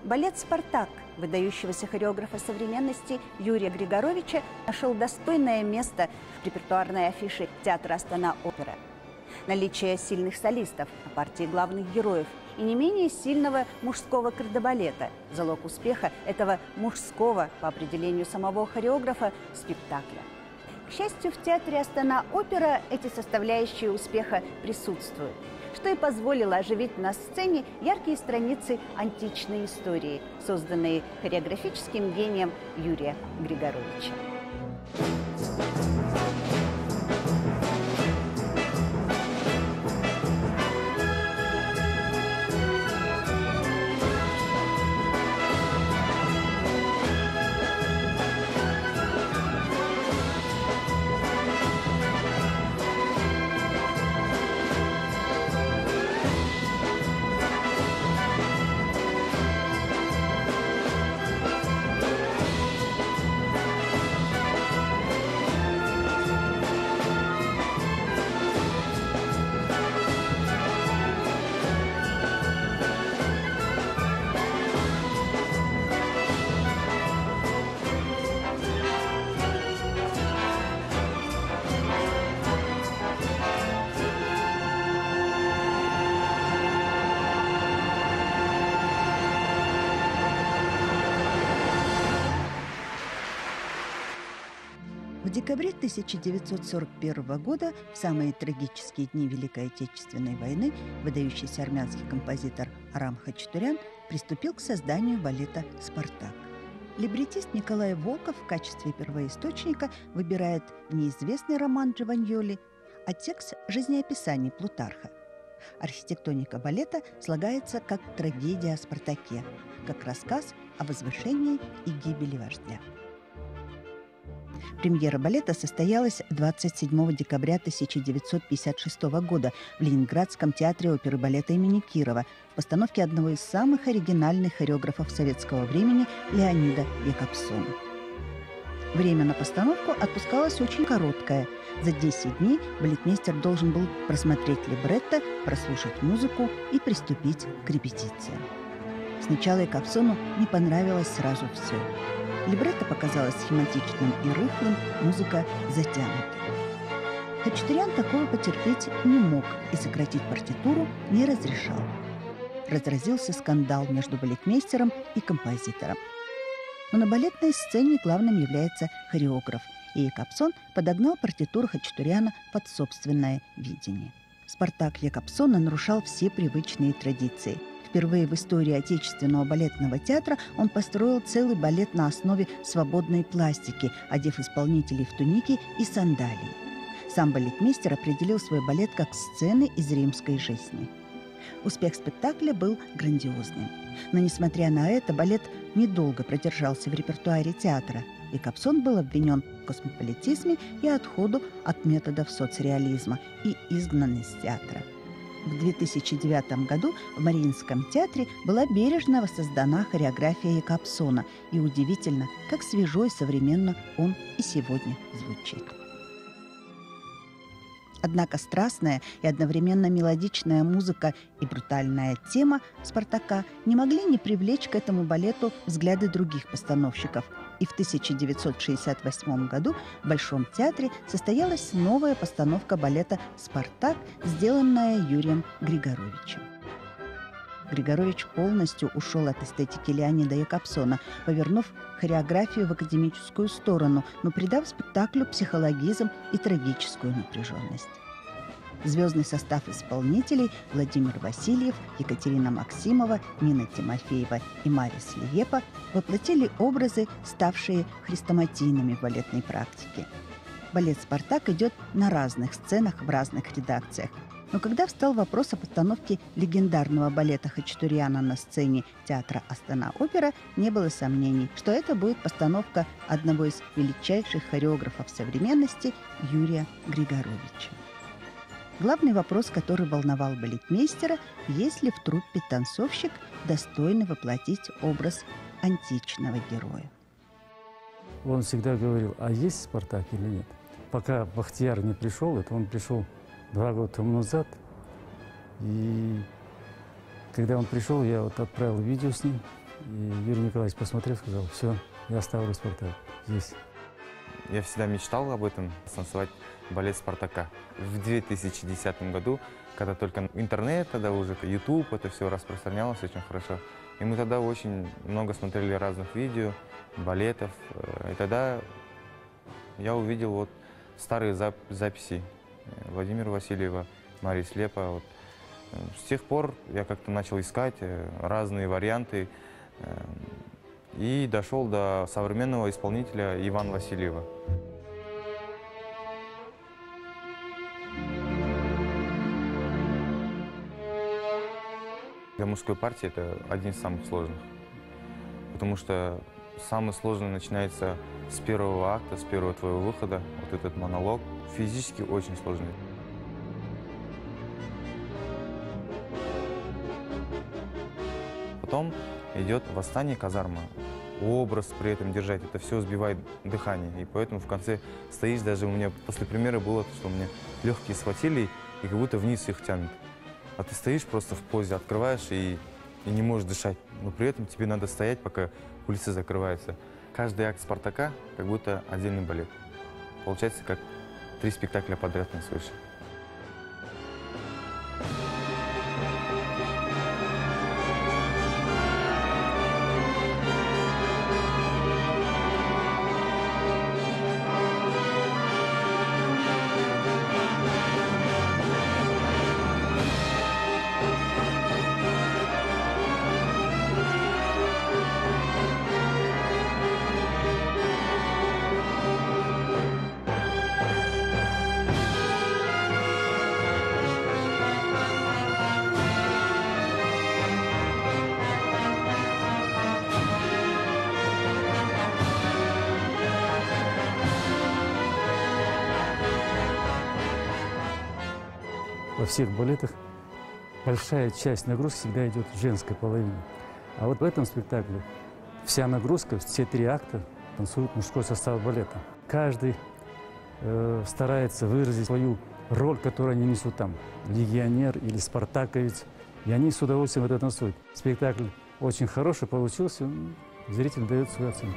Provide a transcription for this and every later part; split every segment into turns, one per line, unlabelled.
Балет «Спартак» выдающегося хореографа современности Юрия Григоровича нашел достойное место в репертуарной афише театра Астана-Опера. Наличие сильных солистов на партии главных героев и не менее сильного мужского кардебалета – залог успеха этого мужского, по определению самого хореографа, спектакля. К счастью, в театре Астана-Опера эти составляющие успеха присутствуют, что и позволило оживить на сцене яркие страницы античной истории, созданные хореографическим гением Юрия Григоровича.
В декабре 1941 года, в самые трагические дни Великой Отечественной войны, выдающийся армянский композитор Арам Хачатурян приступил к созданию балета «Спартак». Либретист Николай Волков в качестве первоисточника выбирает неизвестный роман Джованьоли, а текст – жизнеописаний Плутарха. Архитектоника балета слагается как трагедия о Спартаке, как рассказ о возвышении и гибели вождя. Премьера балета состоялась 27 декабря 1956 года в Ленинградском театре оперы и балета имени Кирова в постановке одного из самых оригинальных хореографов советского времени Леонида Якобсона. Время на постановку отпускалось очень короткое. За 10 дней балетмейстер должен был просмотреть либретто, прослушать музыку и приступить к репетициям. Сначала Якобсону не понравилось сразу все. Либретто показалось схематичным и рыхлым, музыка затянутой. Хачатурян такого потерпеть не мог и сократить партитуру не разрешал. Разразился скандал между балетмейстером и композитором. Но на балетной сцене главным является хореограф, и Якобсон подогнал партитуру Хачатуряна под собственное видение. Спартак Якобсона нарушал все привычные традиции. Впервые в истории отечественного балетного театра он построил целый балет на основе свободной пластики, одев исполнителей в туники и сандалии. Сам балетмейстер определил свой балет как сцены из римской жизни. Успех спектакля был грандиозным. Но, несмотря на это, балет недолго продержался в репертуаре театра. Якобсон был обвинен в космополитизме и отходу от методов соцреализма и изгнан из театра. В 2009 году в Мариинском театре была бережно воссоздана хореография Якобсона, и удивительно, как свежо и современно он и сегодня звучит. Однако страстная и одновременно мелодичная музыка и брутальная тема «Спартака» не могли не привлечь к этому балету взгляды других постановщиков. И в 1968 году в Большом театре состоялась новая постановка балета «Спартак», сделанная Юрием Григоровичем. Григорович полностью ушел от эстетики Леонида Якобсона, повернув хореографию в академическую сторону, но придав спектаклю психологизм и трагическую напряженность. Звездный состав исполнителей Владимир Васильев, Екатерина Максимова, Нина Тимофеева и Марис Лиепа воплотили образы, ставшие хрестоматийными в балетной практике. Балет «Спартак» идет на разных сценах в разных редакциях. Но когда встал вопрос о постановке легендарного балета Хачатуряна на сцене театра Астана-Опера, не было сомнений, что это будет постановка одного из величайших хореографов современности Юрия Григоровича. Главный вопрос, который волновал балетмейстера, есть ли в труппе танцовщик, достойный воплотить образ античного героя.
Он всегда говорил, а есть Спартак или нет? Пока Бахтияр не пришел, это он пришел 2 года тому назад. И когда он пришел, я вот отправил видео с ним И Юрий Николаевич посмотрел, сказал: все, я оставлю «Спартак» здесь.
Я всегда мечтал об этом, танцевать балет «Спартака». В 2010 году, когда только интернет, тогда уже YouTube, это все распространялось очень хорошо. И мы тогда очень много смотрели разных видео, балетов. И тогда я увидел вот старые записи Владимира Васильева, Марии Слепа. Вот. С тех пор я как-то начал искать разные варианты и дошел до современного исполнителя Ивана Васильева. Для мужской партии это один из самых сложных, потому что самый сложный начинается с первого акта, с первого твоего выхода, вот этот монолог, физически очень сложный. Потом идет восстание казарма. Образ при этом держать, это все сбивает дыхание. И поэтому в конце стоишь, даже у меня после премьеры было, что у меня легкие схватили и как будто вниз их тянут. А ты стоишь просто в позе, открываешь и не можешь дышать. Но при этом тебе надо стоять, пока кулисы закрываются. Каждый акт «Спартака» как будто отдельный балет. Получается, как 3 спектакля подряд на свыше.
Во всех балетах большая часть нагрузки всегда идет в женской половине. А вот в этом спектакле вся нагрузка, все 3 акта танцует мужской состав балета. Каждый старается выразить свою роль, которую они несут там. Легионер или спартаковец. И они с удовольствием это танцуют. Спектакль очень хороший получился, зритель дает свою оценку.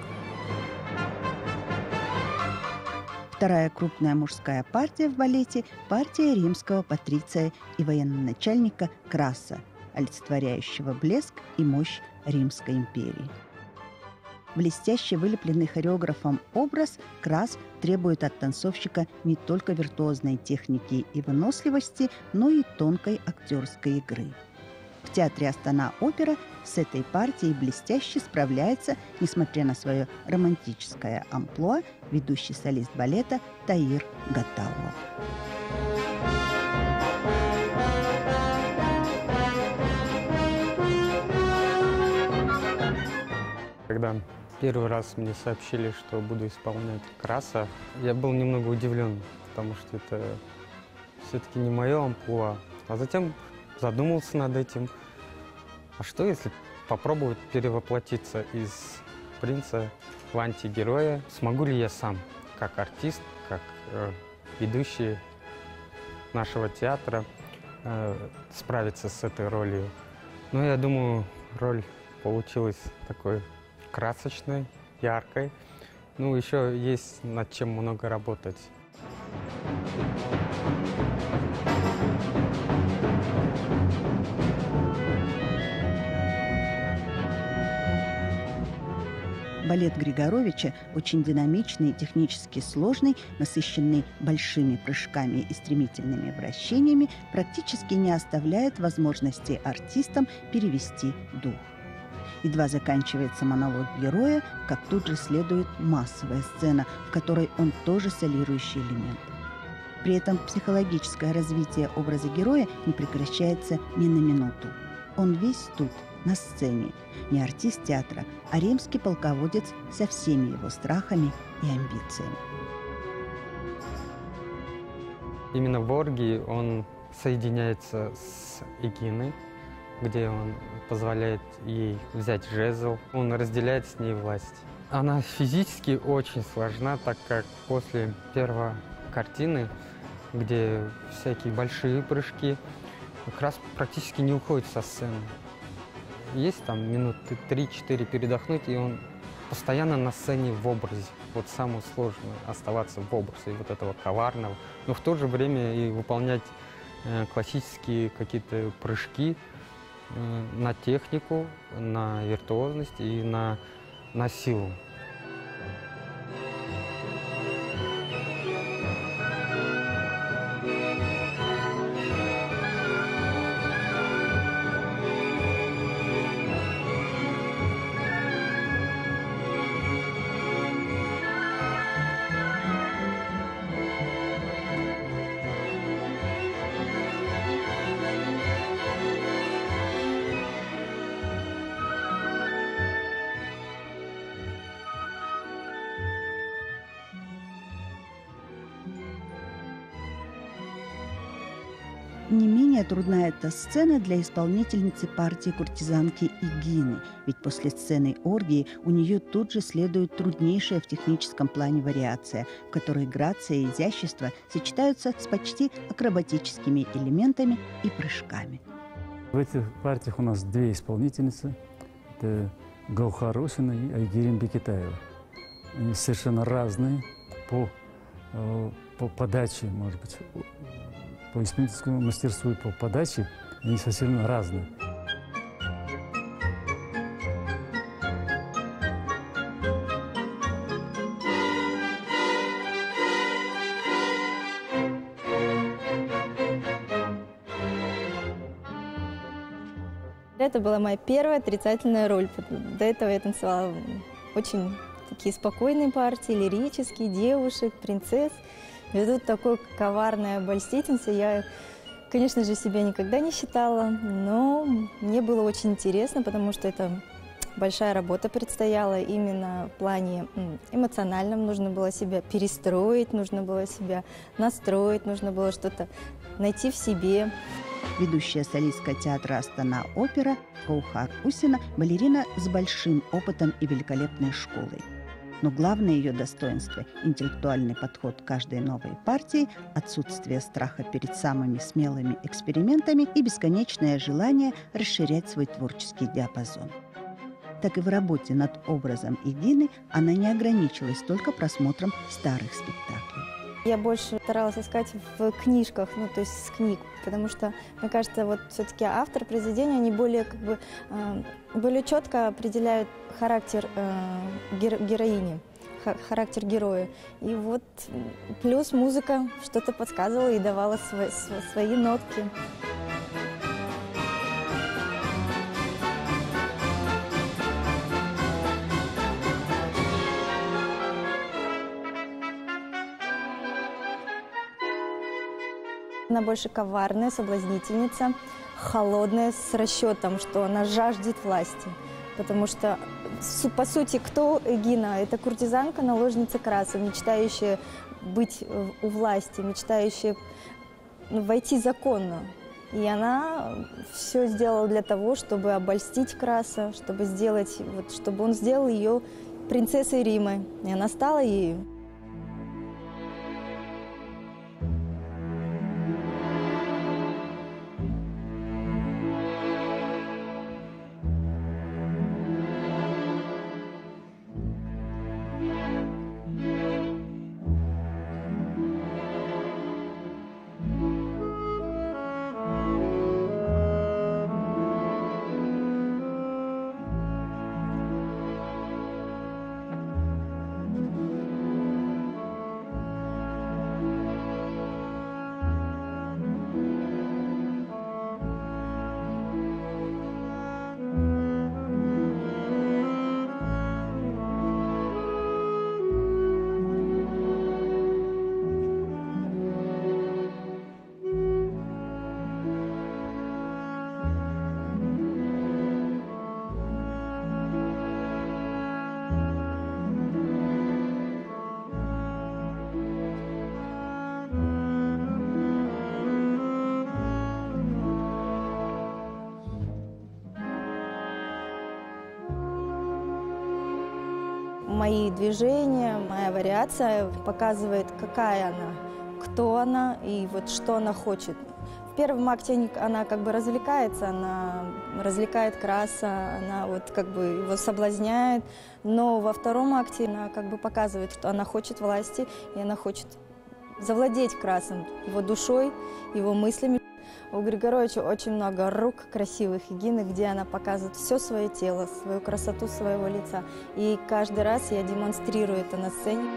Вторая крупная мужская партия в балете – партия римского патриция и военачальника Краса, олицетворяющего блеск и мощь Римской империи. Блестяще вылепленный хореографом образ Крас требует от танцовщика не только виртуозной техники и выносливости, но и тонкой актерской игры. В театре Астана-опера с этой партией блестяще справляется, несмотря на свое романтическое амплуа, ведущий солист балета Таир Гаталов.
Когда первый раз мне сообщили, что буду исполнять Краса, я был немного удивлен, потому что это все-таки не мое амплуа. А затем задумался над этим. А что, если попробовать перевоплотиться из принца в антигероя? Смогу ли я сам, как артист, как ведущий нашего театра, справиться с этой ролью? Ну, я думаю, роль получилась такой красочной, яркой. Ну, еще есть над чем много работать.
Балет Григоровича очень динамичный, технически сложный, насыщенный большими прыжками и стремительными вращениями, практически не оставляет возможности артистам перевести дух. Едва заканчивается монолог героя, как тут же следует массовая сцена, в которой он тоже солирующий элемент. При этом психологическое развитие образа героя не прекращается ни на минуту. Он весь тут, на сцене, не артист театра, а римский полководец со всеми его страхами и амбициями.
Именно в оргии он соединяется с Эгиной, где он позволяет ей взять жезл. Он разделяет с ней власть. Она физически очень сложна, так как после первой картины, где всякие большие прыжки, как раз практически не уходит со сцены. есть там минуты 3-4 передохнуть, и он постоянно на сцене в образе. Вот самое сложное — оставаться в образе вот этого коварного, но в то же время и выполнять классические какие-то прыжки на технику, на виртуозность и на силу.
Не менее трудна эта сцена для исполнительницы партии куртизанки Эгины, ведь после сцены оргии у нее тут же следует труднейшая в техническом плане вариация, в которой грация и изящество сочетаются с почти акробатическими элементами и прыжками.
В этих партиях у нас две исполнительницы. Это Гаухар Осина и Айгерим Бекетаева. Они совершенно разные по подаче, может быть, по исполнительскому мастерству и по подаче. Они совсем разные.
Это была моя первая отрицательная роль. До этого я танцевала очень такие спокойные партии, лирические, девушек, принцесс. И тут такой коварной обольстительницей я, конечно же, себя никогда не считала, но мне было очень интересно, потому что это большая работа предстояла именно в плане эмоциональном. Нужно было себя перестроить, нужно было себя настроить, нужно было что-то найти в себе.
Ведущая солистка театра «Астана-опера» Гаухар Осина – балерина с большим опытом и великолепной школой. Но главное ее достоинство – интеллектуальный подход к каждой новой партии, отсутствие страха перед самыми смелыми экспериментами и бесконечное желание расширять свой творческий диапазон. Так и в работе над образом Эгины она не ограничилась только просмотром старых спектаклей.
Я больше старалась искать в книжках, то есть с книг, потому что, мне кажется, вот все-таки автор произведения, они более, более четко определяют характер героини, характер героя. И вот плюс музыка что-то подсказывала и давала свои нотки. Она больше коварная, соблазнительница, холодная, с расчетом, что она жаждет власти. Потому что, по сути, кто Эгина? Это куртизанка, наложница краса, мечтающая быть у власти, мечтающая войти законно. И она все сделала для того, чтобы обольстить Краса, чтобы он сделал ее принцессой Римы. И она стала ею. Мои движения, моя вариация показывает, какая она, кто она и вот что она хочет. первом акте она как бы развлекается, она развлекает Краса, она вот как бы его соблазняет, но во втором акте она как бы показывает, что она хочет власти, и она хочет завладеть Красом, его душой, его мыслями. У Григоровича очень много рук красивых Эгины, где она показывает все свое тело, свою красоту своего лица. И каждый раз я демонстрирую это на сцене.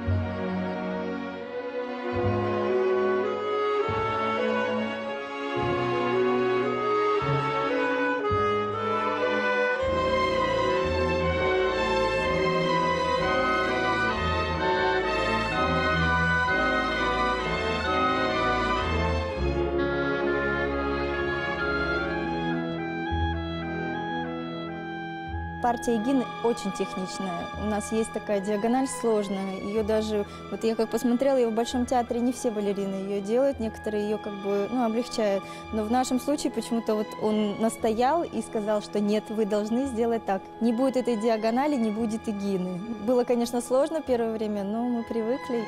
Партия Эгины очень техничная. У нас есть такая диагональ сложная. Ее даже, вот я как посмотрела, ее в Большом театре не все балерины ее делают, некоторые ее как бы, облегчают. Но в нашем случае почему-то вот он настоял и сказал, что нет, вы должны сделать так. Не будет этой диагонали, не будет Эгины. Было, конечно, сложно первое время, но мы привыкли.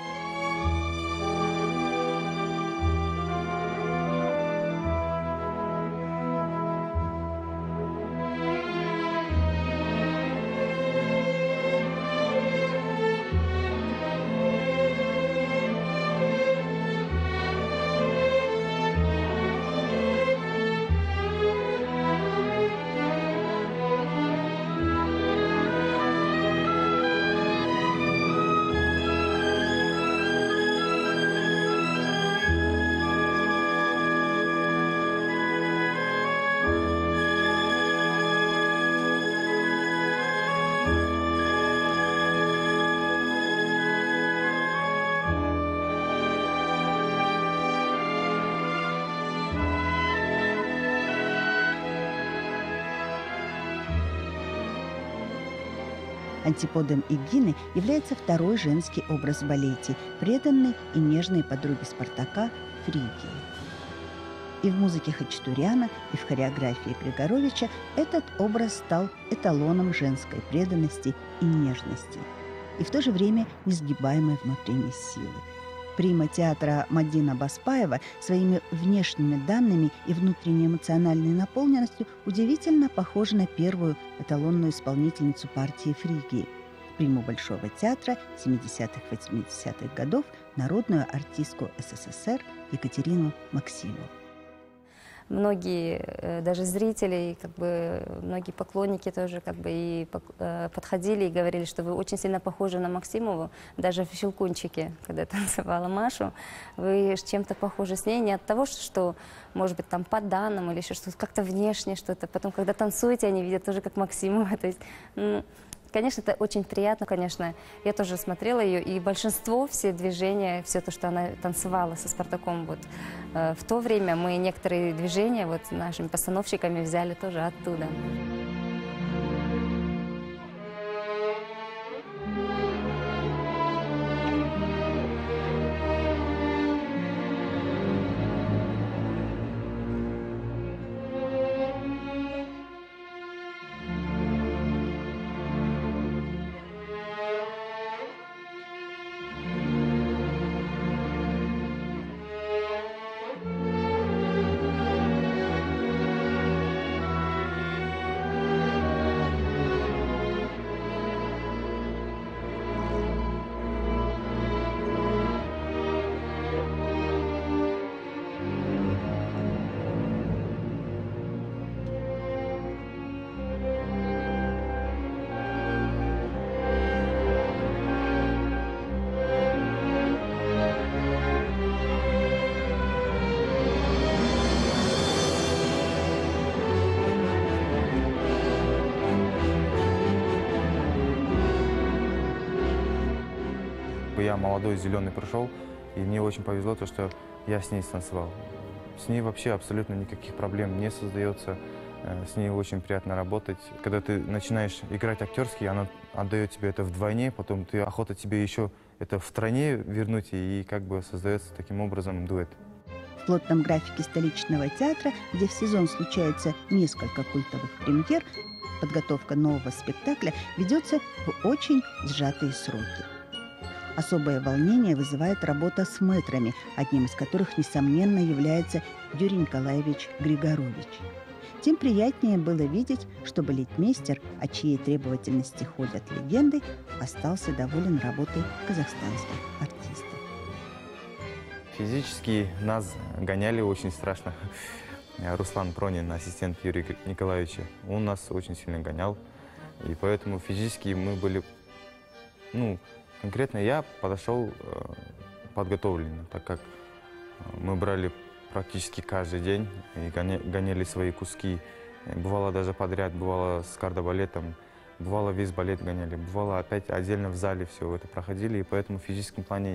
Антиподом Эгины является второй женский образ в балете – преданной и нежной подруги Спартака Фригии. И в музыке Хачатуряна, и в хореографии Григоровича этот образ стал эталоном женской преданности и нежности, и в то же время несгибаемой внутренней силы. Прима театра Мадина Баспаева своими внешними данными и внутренней эмоциональной наполненностью удивительно похожа на первую эталонную исполнительницу партии Фригии, приму Большого театра 70-80-х годов, народную артистку СССР Екатерину Максимову.
Многие, даже зрители, многие поклонники тоже и подходили и говорили, что вы очень сильно похожи на Максимову. Даже в «Щелкунчике», когда танцевала Машу, вы чем-то похожи с ней. Не от того, что, может быть, там по данным или еще что-то, как-то внешне что-то. Потом, когда танцуете, они видят тоже как Максимова. То есть, конечно, это очень приятно, конечно. Я тоже смотрела ее, и большинство, все движения, все то, что она танцевала со Спартаком, в то время мы некоторые движения нашими постановщиками взяли тоже оттуда.
Я молодой, зеленый пришел, и мне очень повезло то, что я с ней станцевал. С ней вообще абсолютно никаких проблем не создается, с ней очень приятно работать. Когда ты начинаешь играть актерский, она отдает тебе это вдвойне, потом ты охота тебе еще это втройне вернуть, и создается таким образом дуэт.
В плотном графике столичного театра, где в сезон случается несколько культовых премьер, подготовка нового спектакля ведется в очень сжатые сроки. Особое волнение вызывает работа с мэтрами, одним из которых, несомненно, является Юрий Николаевич Григорович. Тем приятнее было видеть, что балетмейстер, о чьей требовательности ходят легенды, остался доволен работой казахстанских артистов.
Физически нас гоняли очень страшно. Руслан Пронин, ассистент Юрия Николаевича, он нас очень сильно гонял. И поэтому физически мы были, конкретно я подошел подготовленно, так как мы брали практически каждый день и гоняли свои куски. Бывало даже подряд, бывало с кардебалетом, бывало весь балет гоняли, бывало опять отдельно в зале все это проходили. И поэтому в физическом плане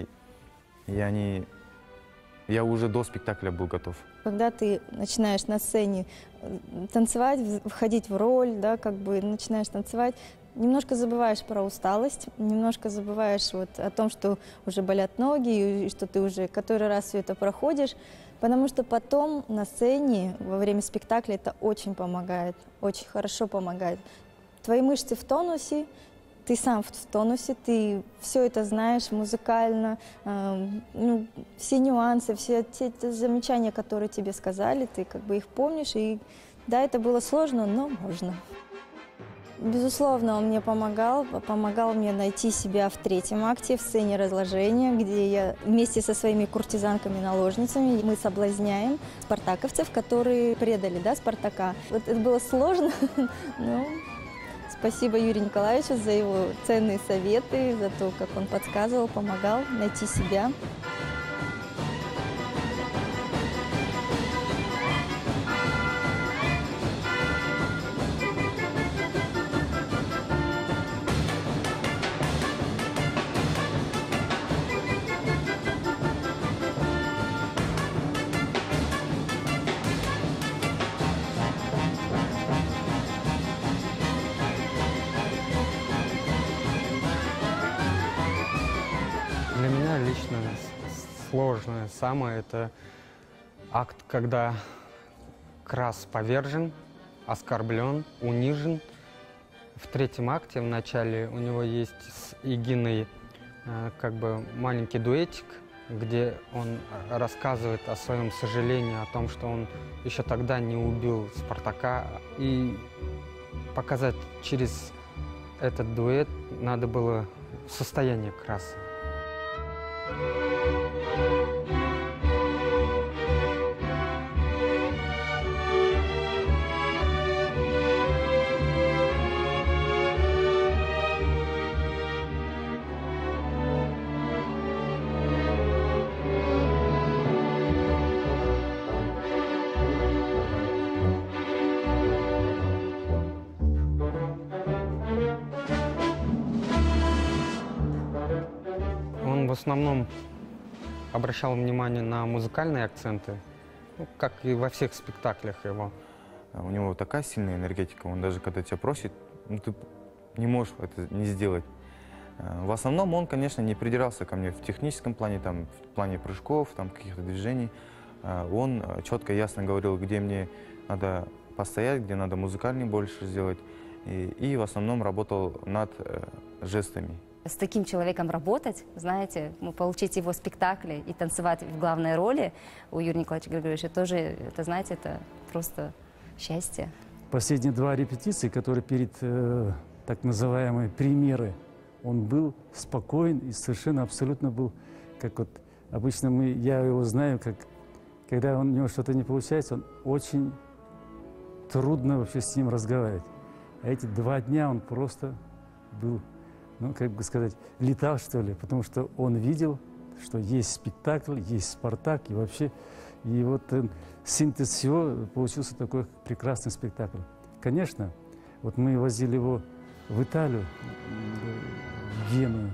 я уже до спектакля был готов.
Когда ты начинаешь на сцене танцевать, входить в роль, да, как бы начинаешь танцевать, немножко забываешь про усталость, немножко забываешь вот о том, что уже болят ноги, и что ты уже который раз все это проходишь, потому что потом на сцене во время спектакля это очень помогает, очень хорошо помогает. Твои мышцы в тонусе, ты сам в тонусе, ты все это знаешь музыкально, все нюансы, все те замечания, которые тебе сказали, ты как бы их помнишь. И да, это было сложно, но можно. Безусловно, он мне помогал мне найти себя в третьем акте, в сцене разложения, где я вместе со своими куртизанками-наложницами мы соблазняем спартаковцев, которые предали, да, Спартака. Вот это было сложно, но... Спасибо Юрию Николаевичу за его ценные советы, за то, как он подсказывал, помогал найти себя.
Для меня лично сложное самое – это акт, когда Крас повержен, оскорблен, унижен. В третьем акте, в начале, у него есть с Игиной как бы маленький дуэтик, где он рассказывает о своем сожалении, о том, что он еще тогда не убил Спартака. И показать через этот дуэт надо было состояние Краса. Он в основном обращал внимание на музыкальные акценты, как и во всех спектаклях его.
У него такая сильная энергетика, он даже когда тебя просит, ты не можешь это не сделать. В основном он, конечно, не придирался ко мне в техническом плане, в плане прыжков, каких-то движений. Он четко и ясно говорил, где мне надо постоять, где надо музыкальный больше сделать. И в основном работал над жестами.
С таким человеком работать, знаете, получить его спектакли и танцевать в главной роли у Юрия Николаевича Григорьевича тоже, это, знаете, это просто счастье.
Последние 2 репетиции, которые перед так называемой премьерой, он был спокоен и совершенно абсолютно был, как вот обычно я его знаю, как когда у него что-то не получается, он очень трудно вообще с ним разговаривать. А эти 2 дня он просто был, как бы сказать, летал, что ли, потому что он видел, что есть спектакль, есть Спартак, и вообще, и вот синтез всего получился такой прекрасный спектакль. Конечно, вот мы возили его в Италию, в Геную.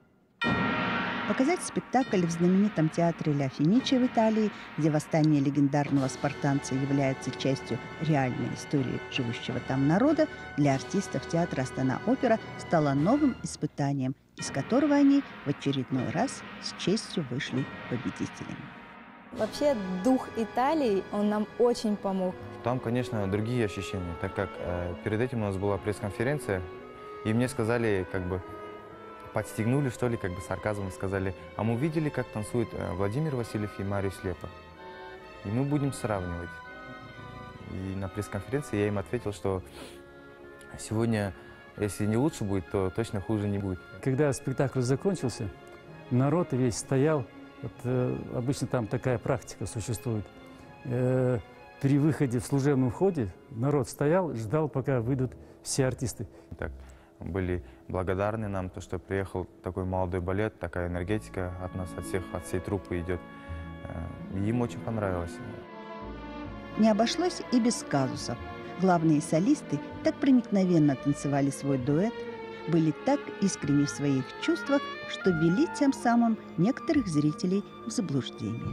Показать спектакль в знаменитом театре Ля Фениче в Италии, где восстание легендарного спартанца является частью реальной истории живущего там народа, для артистов театра Астана-Опера стало новым испытанием, из которого они в очередной раз с честью вышли победителями.
Вообще дух Италии, он нам очень помог.
Там, конечно, другие ощущения, так как перед этим у нас была пресс-конференция, и мне сказали, подстегнули, что ли, как бы сарказмом сказали: а мы видели, как танцуют Владимир Васильев и Марио Слепа, и мы будем сравнивать. И на пресс-конференции я им ответил, что сегодня, если не лучше будет, то точно хуже не будет.
Когда спектакль закончился, народ весь стоял. Вот, обычно там такая практика существует. При выходе в служебном входе народ стоял, ждал, пока выйдут все артисты.
Так, были благодарны нам, то, что приехал такой молодой балет, такая энергетика от нас, от всей труппы идет. И им очень понравилось.
Не обошлось и без казусов. Главные солисты так проникновенно танцевали свой дуэт, были так искренни в своих чувствах, что ввели тем самым некоторых зрителей в заблуждение.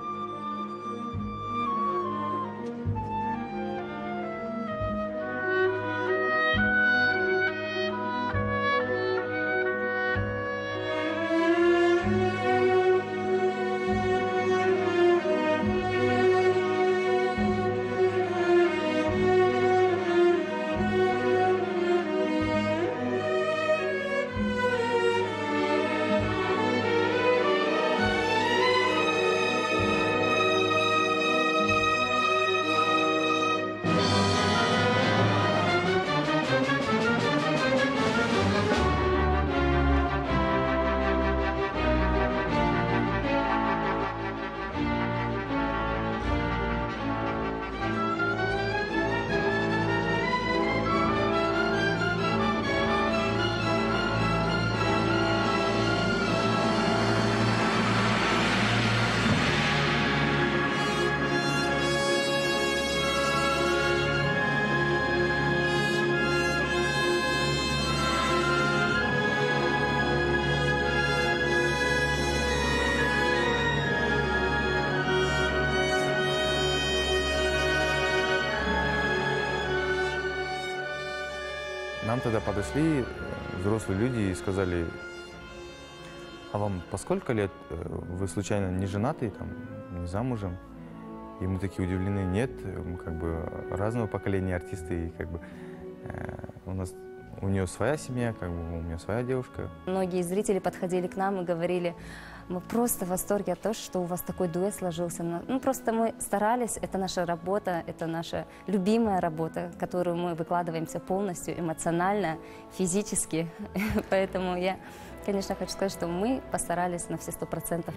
Нам тогда подошли взрослые люди и сказали: а вам по сколько лет? Вы случайно не женаты, там, не замужем? И мы такие удивлены: нет, мы как бы разного поколения артисты, и как бы у нее своя семья, как бы у меня своя девушка.
Многие зрители подходили к нам и говорили: мы просто в восторге от того, что у вас такой дуэт сложился. Ну, просто мы старались, это наша работа, это наша любимая работа, которую мы выкладываемся полностью, эмоционально, физически. Поэтому я, конечно, хочу сказать, что мы постарались на все 100%.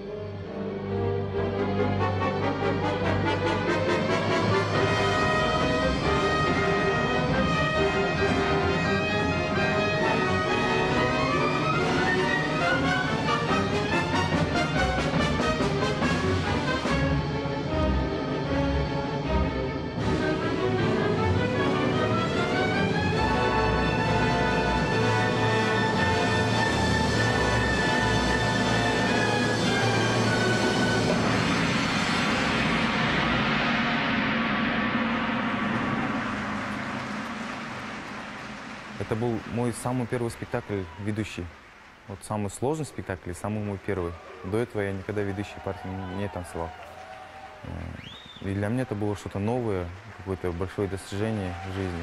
Это был мой самый первый спектакль ведущий. Вот самый сложный спектакль и самый мой первый. До этого я никогда ведущие партии не танцевал. И для меня это было что-то новое, какое-то большое достижение в жизни.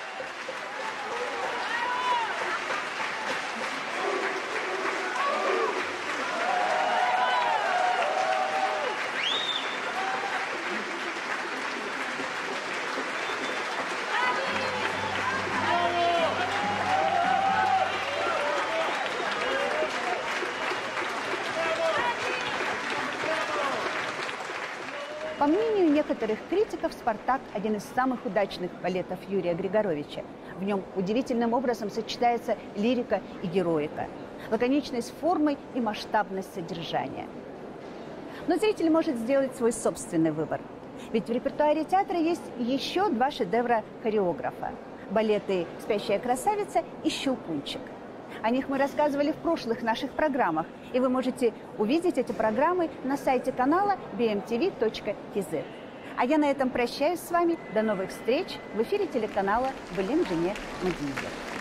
По мнению некоторых критиков, «Спартак» – один из самых удачных балетов Юрия Григоровича. В нем удивительным образом сочетается лирика и героика, лаконичность формы и масштабность содержания. Но зритель может сделать свой собственный выбор. Ведь в репертуаре театра есть еще два шедевра хореографа – балеты «Спящая красавица» и «Щелкунчик». О них мы рассказывали в прошлых наших программах, и вы можете увидеть эти программы на сайте канала bmtv.kz. А я на этом прощаюсь с вами. До новых встреч в эфире телеканала «Былин жене Мадиевер».